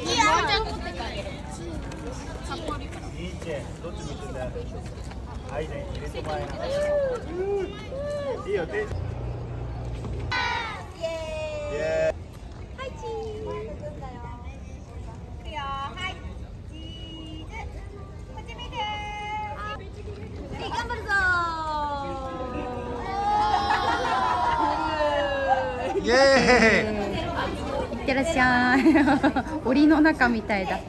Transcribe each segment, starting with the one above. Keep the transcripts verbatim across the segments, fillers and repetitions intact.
いいよ、手。イエーイ。 いってらっしゃい。檻の中みたいだ。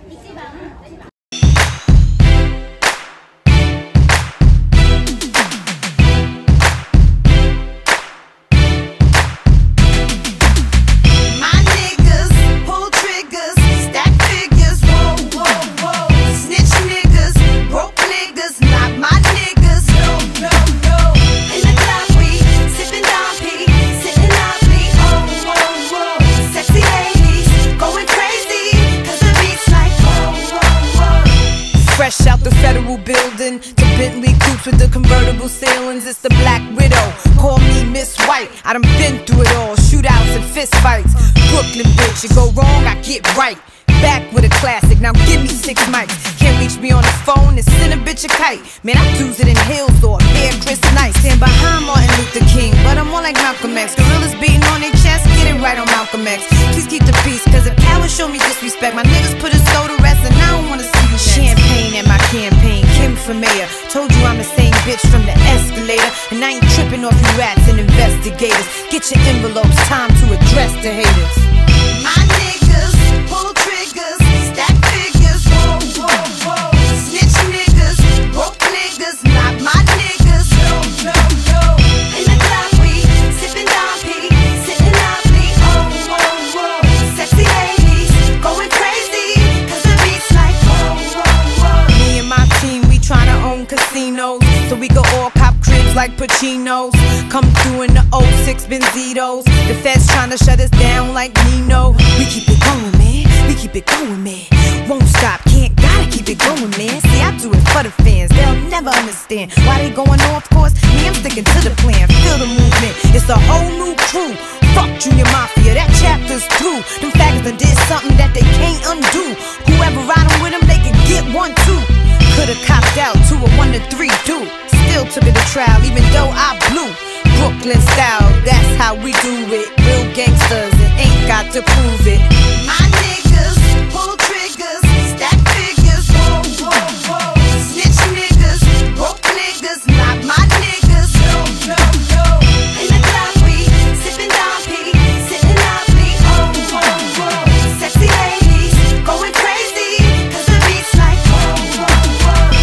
Fresh out the federal building to Bentley coupes with the convertible ceilings. It's the Black Widow. Call me Miss White. I done been through it all. Shootouts and fist fights. Brooklyn bitch, you go wrong, I get right. Back with a classic, now give me six mics. Can't reach me on the phone and send a bitch a kite. Man, I do it in Hills or Bear Chris Nice. Stand behind Martin Luther King, but I'm more like Malcolm X. Gorillas beating on their chest, get it right on Malcolm X. Please keep the peace, cause if cowards show me disrespect, my niggas put us so to rest and I don't wanna see you next. Champagne at my campaign, Kim for mayor. Told you I'm the same bitch from the escalator, and I ain't tripping off you rats and investigators. Get your envelopes, time to address the haters. My niggas pull triggers, stack figures, whoa, whoa, whoa. Snitch niggas, broke niggas, not my niggas, no, no, no. In the club we sippin' Dom P, sitting lovely, oh, whoa, whoa. Sexy ladies going crazy, cause the beat's like, whoa, whoa, whoa. Me and my team, we tryna own casinos, so we go all cop cribs like Pacino's. Come through in the oh six Benzitos. The feds tryna shut us down like Nino. We keep it going, man. We keep it going, man. Won't stop, can't, gotta keep it going, man. See, I do it for the fans. They'll never understand why they going off course. Me, I'm sticking to the plan. Feel the movement. It's a whole new crew. Fuck Junior Mafia, that chapter's through. Them faggots done did something that they can't undo. Whoever riding with them, they can get one too. Could've copped out to a one to three dude. Still took it to trial, even though I blew. Brooklyn style, that's how we do it. Real gangsters and ain't got to prove it. My niggas pull triggers, stack figures, whoa, whoa, whoa. Snitch niggas, broke niggas, not my niggas, no, no, no. In the club we sippin' Dom P, sitting lovely, oh, whoa, whoa. Sexy ladies going crazy, cause the beat's like, whoa, whoa, whoa.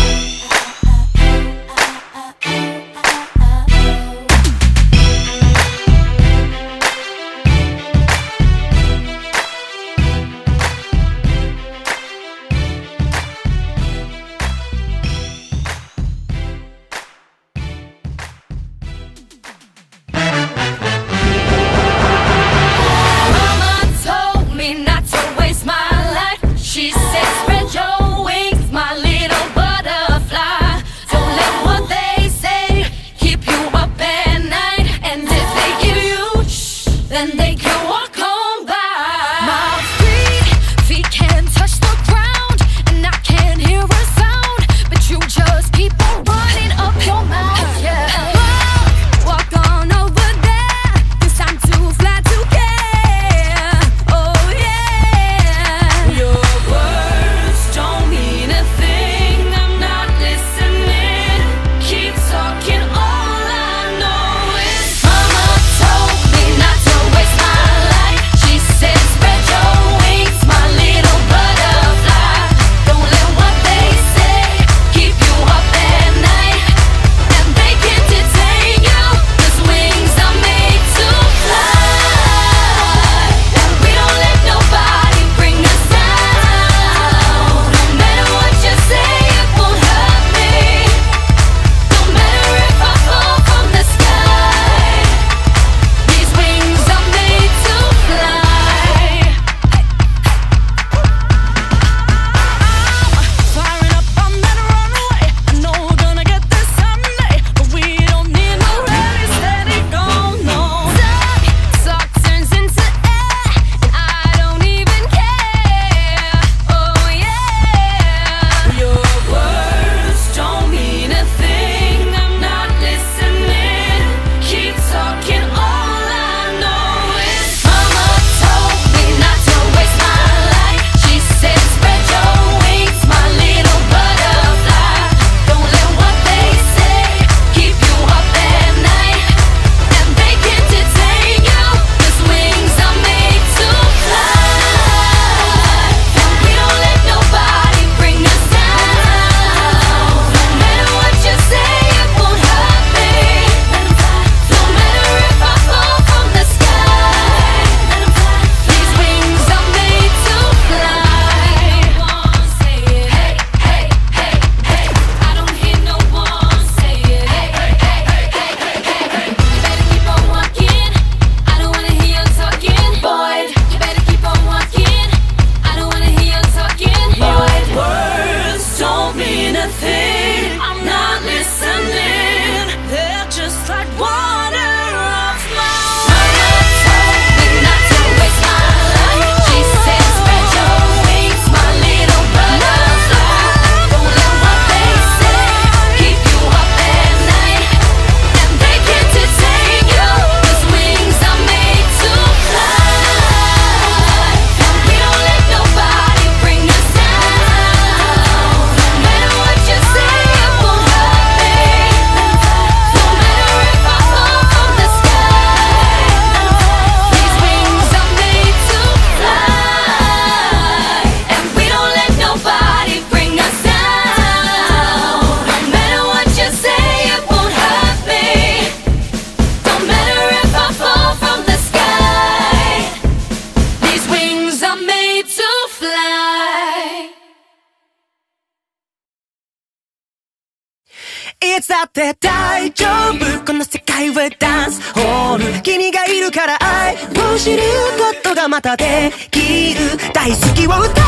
いつだって大丈夫、この世界はダンスホール。君がいるから愛を知ることがまたできる。大好きを歌える。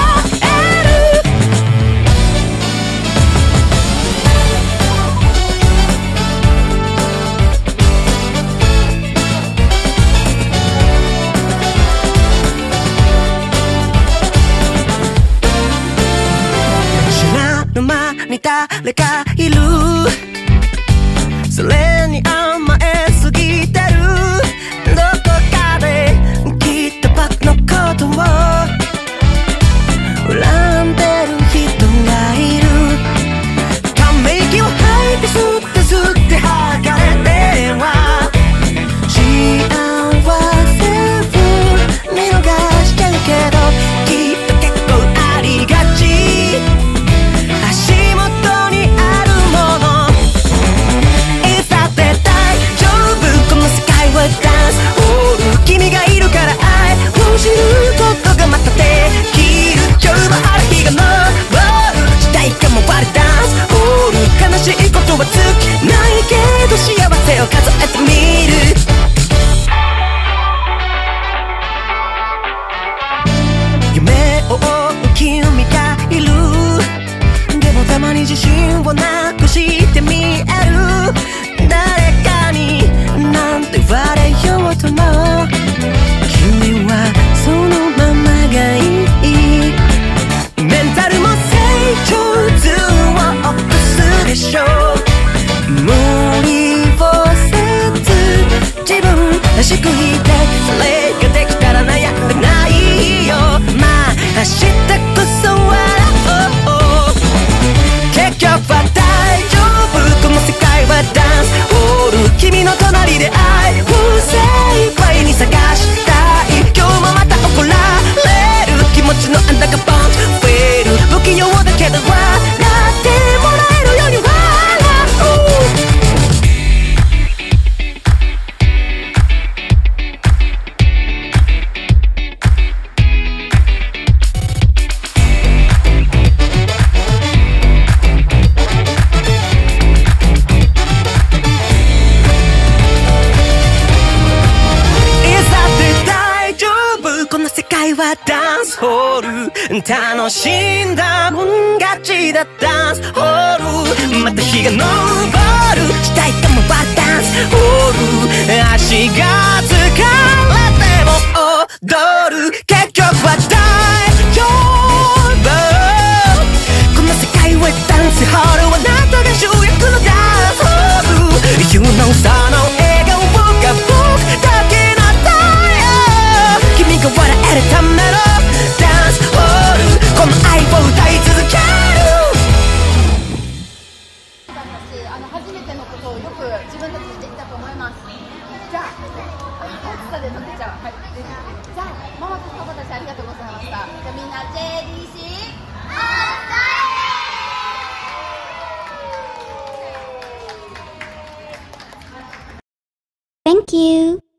沼に誰かいる、それに甘えすぎてる。どこかできっと僕のことを恨んでる人がいる。ため息を吐いて吸って吸って吐かれては幸せを見逃しちゃうけど、きっと結構ありがち。足元にあるもの、いつだって大丈夫、この世界はダンスホール。君がいるから愛を知ることがまたできる。今日もある日が昇る、時代が回るダンスホール。悲しいことは尽きないけど幸せを数えてみる。夢を追う君がいる、でもたまに自信をなくして見える。誰かになんて言われようとも君はそのままがいい。メンタルも成長図を起こすでしょう。無理をせず自分らしくいて、それができたら悩んでないよ。まあ明日こそ笑おう。結局は大丈夫、この世界はダンスホール。君の隣で愛を精一杯に探したい。今日もまた怒られる気持ちの穴がポンと増える。不器用だけど笑ってもらえるように笑う。ダンスホール楽しんだもん勝ちだ。ダンスホールまた日が昇る、時代が回るダンスホール。足が疲れても踊る。結局は大丈夫、この世界はダンスホール。あなたが主役のダンスホール。You know その笑顔が僕だけなんだよ。君が笑えるためのダンスホール、この愛を歌い続ける。 あの初めてのことをよく自分たちでできたと思います。じゃあ、暑さで溶けちゃう。はい。じゃあ、ママとパパたちありがとうございました。じゃあみんな ジェーディーシー Thank you.